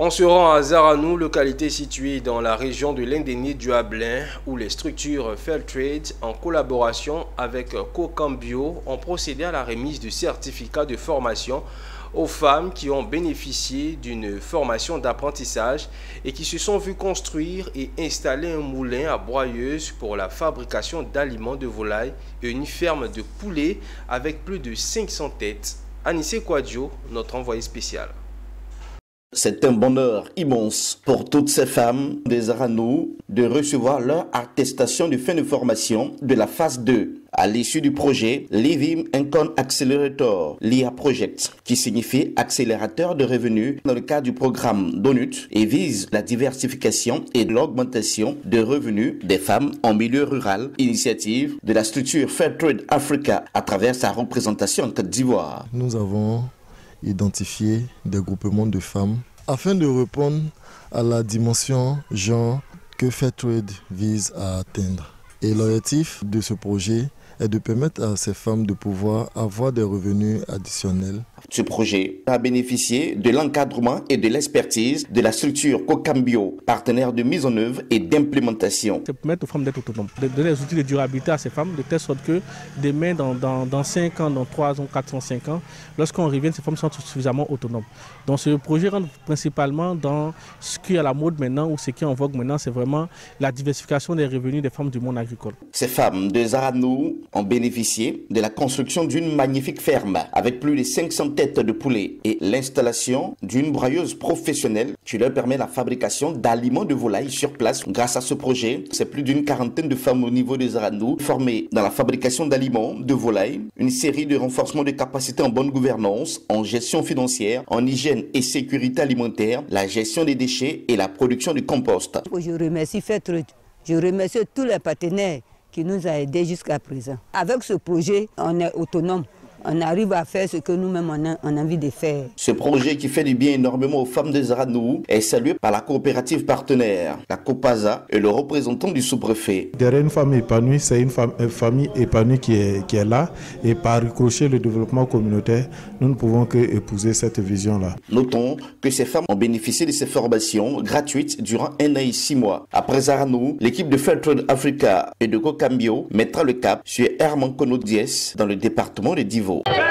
On se rend à Zaranou, localité située dans la région de l'Indéni du Hablin, où les structures Fairtrade, en collaboration avec Cocambio, ont procédé à la remise de certificats de formation aux femmes qui ont bénéficié d'une formation d'apprentissage et qui se sont vues construire et installer un moulin à broyeuse pour la fabrication d'aliments de volaille et une ferme de poulets avec plus de 500 têtes. Anissé Kouadio, notre envoyé spécial. C'est un bonheur immense pour toutes ces femmes des Zaranou de recevoir leur attestation de fin de formation de la phase 2 à l'issue du projet Living Income Accelerator, l'IA Project, qui signifie accélérateur de revenus dans le cadre du programme DONUT et vise la diversification et l'augmentation de revenus des femmes en milieu rural, initiative de la structure Fairtrade Africa à travers sa représentation en Côte d'Ivoire. Nous avons identifié des groupements de femmes afin de répondre à la dimension genre que Fairtrade vise à atteindre. Et l'objectif de ce projet est de permettre à ces femmes de pouvoir avoir des revenus additionnels. Ce projet a bénéficié de l'encadrement et de l'expertise de la structure Cocambio, partenaire de mise en œuvre et d'implémentation. C'est permettre aux femmes d'être autonomes, de donner des outils de durabilité à ces femmes, de telle sorte que demain, dans 5 ans, dans 3 ans, 4 ans, 5 ans, lorsqu'on revient, ces femmes sont suffisamment autonomes. Donc ce projet rentre principalement dans ce qui est à la mode maintenant, ou ce qui est en vogue maintenant, c'est vraiment la diversification des revenus des femmes du monde agricole. Ces femmes de Zaranou ont bénéficié de la construction d'une magnifique ferme avec plus de 500 têtes de poulet et l'installation d'une broyeuse professionnelle qui leur permet la fabrication d'aliments de volaille sur place. Grâce à ce projet, c'est plus d'une quarantaine de femmes au niveau de Zaranou formées dans la fabrication d'aliments de volaille, une série de renforcements de capacités en bonne gouvernance, en gestion financière, en hygiène et sécurité alimentaire, la gestion des déchets et la production de compost. Je remercie Fairtrade, je remercie tous les partenaires qui nous ont aidés jusqu'à présent. Avec ce projet, on est autonome. On arrive à faire ce que nous-mêmes on a envie de faire. Ce projet qui fait du bien énormément aux femmes de Zaranou est salué par la coopérative partenaire, la COPASA et le représentant du sous-préfet. Derrière une femme épanouie, c'est une famille épanouie qui est là. Et par ricochet le développement communautaire, nous ne pouvons que épouser cette vision-là. Notons que ces femmes ont bénéficié de ces formations gratuites durant 1 an et 6 mois. Après Zaranou, l'équipe de Fairtrade Africa et de Cocambio mettra le cap sur Hermancono Diès dans le département de Divo.